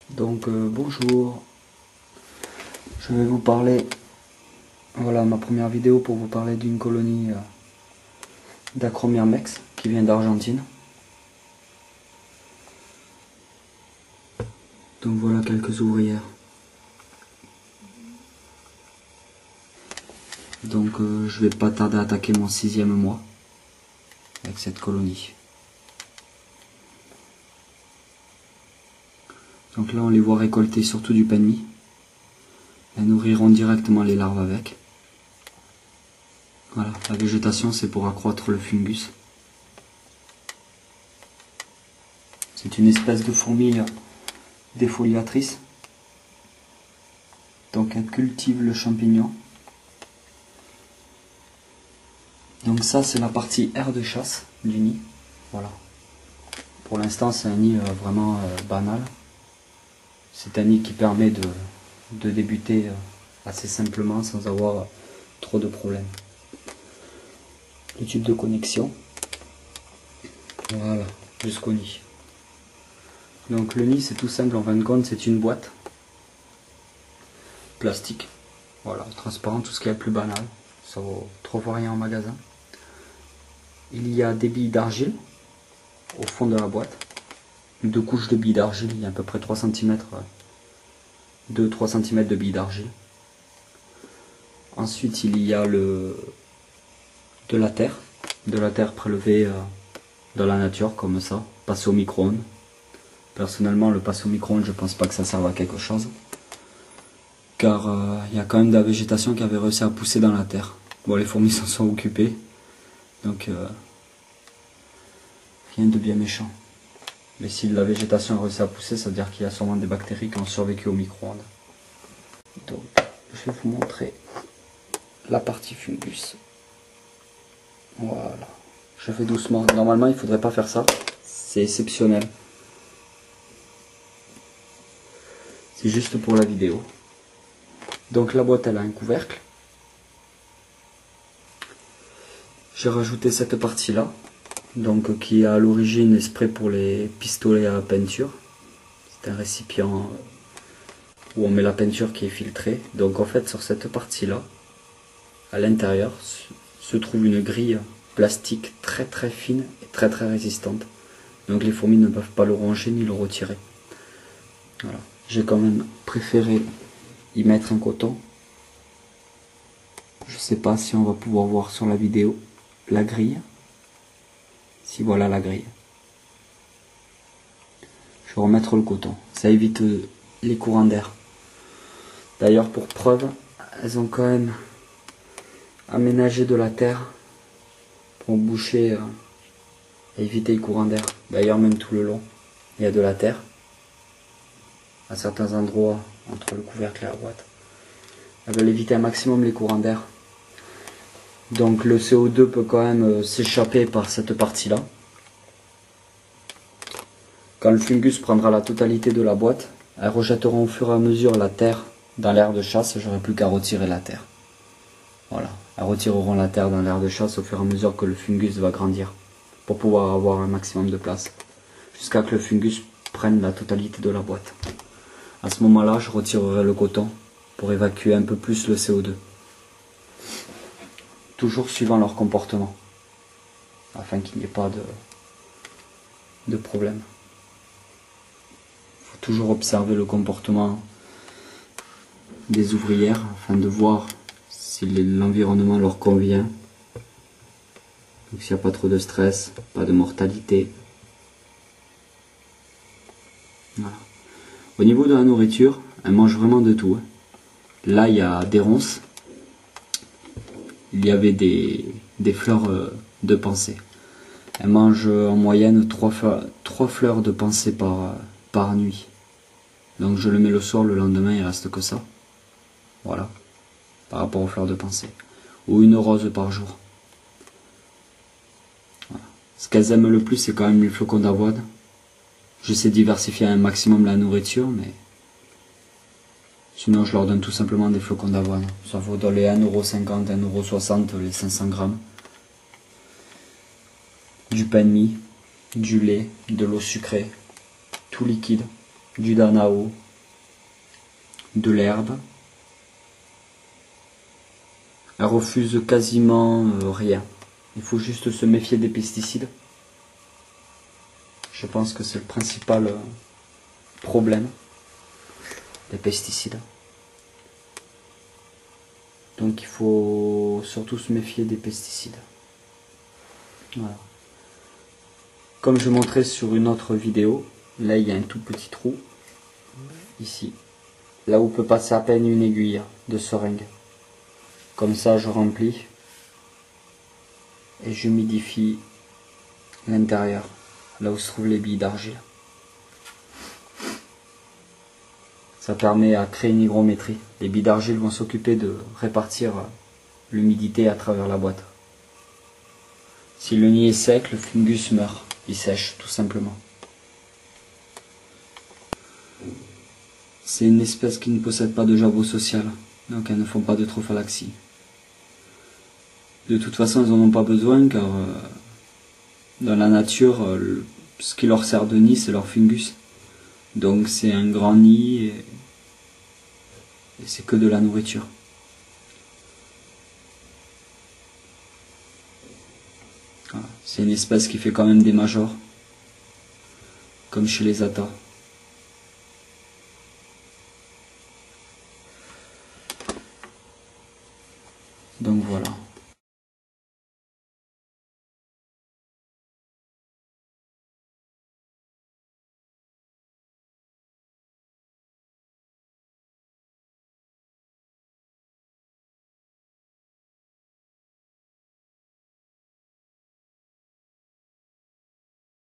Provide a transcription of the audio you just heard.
Donc bonjour, je vais vous parler, voilà ma première vidéo pour vous parler d'une colonie d'Acromyrmex qui vient d'Argentine. Donc voilà quelques ouvrières. Donc je vais pas tarder à attaquer mon 6e mois avec cette colonie. Donc là on les voit récolter surtout du pain de mie. Elles nourriront directement les larves avec. Voilà, la végétation c'est pour accroître le fungus. C'est une espèce de fourmi défoliatrice. Donc elle cultive le champignon. Donc ça c'est la partie aire de chasse du nid. Voilà. Pour l'instant c'est un nid vraiment banal. C'est un nid qui permet de débuter assez simplement sans avoir trop de problèmes. Le tube de connexion. Voilà, jusqu'au nid. Donc le nid c'est tout simple, en fin de compte c'est une boîte plastique. Voilà, transparent, tout ce qui est le plus banal. Ça vaut 3 fois rien en magasin. Il y a des billes d'argile au fond de la boîte. 2 couches de billes d'argile, il y a à peu près 3 cm, 2-3 cm de billes d'argile. Ensuite il y a de la terre prélevée dans la nature comme ça, passée au micro-ondes. Personnellement le passer au micro-ondes je pense pas que ça serve à quelque chose. Car il y a quand même de la végétation qui avait réussi à pousser dans la terre. Bon, les fourmis s'en sont occupées, donc rien de bien méchant. Mais si la végétation a réussi à pousser, ça veut dire qu'il y a sûrement des bactéries qui ont survécu au micro-ondes. Donc, je vais vous montrer la partie fungus. Voilà. Je fais doucement. Normalement, il ne faudrait pas faire ça. C'est exceptionnel. C'est juste pour la vidéo. Donc la boîte elle a un couvercle. J'ai rajouté cette partie là, donc qui à l'origine est spray pour les pistolets à peinture. C'est un récipient où on met la peinture qui est filtrée. Donc en fait sur cette partie là, à l'intérieur se trouve une grille plastique très très fine et très très résistante. Donc les fourmis ne peuvent pas le ronger ni le retirer. Voilà. J'ai quand même préféré y mettre un coton. Je sais pas si on va pouvoir voir sur la vidéo la grille. Si voilà la grille. Je vais remettre le coton. Ça évite les courants d'air. D'ailleurs pour preuve, elles ont quand même aménagé de la terre pour boucher et éviter les courants d'air. D'ailleurs même tout le long, il y a de la terre. À certains endroits entre le couvercle et la boîte. Elles veulent éviter un maximum les courants d'air. Donc le CO2 peut quand même s'échapper par cette partie-là. Quand le fungus prendra la totalité de la boîte, elles rejetteront au fur et à mesure la terre dans l'aire de chasse. J'aurai plus qu'à retirer la terre. Voilà. Elles retireront la terre dans l'aire de chasse au fur et à mesure que le fungus va grandir. Pour pouvoir avoir un maximum de place. Jusqu'à que le fungus prenne la totalité de la boîte. À ce moment-là, je retirerai le coton pour évacuer un peu plus le CO2. Toujours suivant leur comportement. Afin qu'il n'y ait pas de problème. Il faut toujours observer le comportement des ouvrières afin de voir si l'environnement leur convient. Donc s'il n'y a pas trop de stress, pas de mortalité. Voilà. Au niveau de la nourriture, elles mangent vraiment de tout. Là il y a des ronces. Il y avait des fleurs de pensée. Elles mangent en moyenne 3 fleurs de pensée par nuit. Donc je le mets le soir, le lendemain il reste que ça. Voilà. Par rapport aux fleurs de pensée. Ou une rose par jour. Voilà. Ce qu'elles aiment le plus c'est quand même les flocons d'avoine. J'essaie de diversifier un maximum la nourriture, mais sinon je leur donne tout simplement des flocons d'avoine. Ça vaut dans les 1,50 €, 1,60 € les 500 grammes. Du pain de mie, du lait, de l'eau sucrée, tout liquide. du danao, de l'herbe. Elle refuse quasiment rien. Il faut juste se méfier des pesticides. Je pense que c'est le principal problème des pesticides. Donc il faut surtout se méfier des pesticides. Voilà. Comme je montrais sur une autre vidéo, là il y a un tout petit trou, ici, là où peut passer à peine une aiguille de seringue. Comme ça je remplis et j'humidifie l'intérieur, là où se trouvent les billes d'argile. Ça permet à créer une hygrométrie. Les billes d'argile vont s'occuper de répartir l'humidité à travers la boîte. Si le nid est sec, le fungus meurt. Il sèche, tout simplement. C'est une espèce qui ne possède pas de jabot social, donc elles ne font pas de trophalaxie. De toute façon, elles n'en ont pas besoin, car dans la nature, ce qui leur sert de nid, c'est leur fungus. Donc c'est un grand nid, et c'est que de la nourriture. Voilà. C'est une espèce qui fait quand même des majors, comme chez les atas.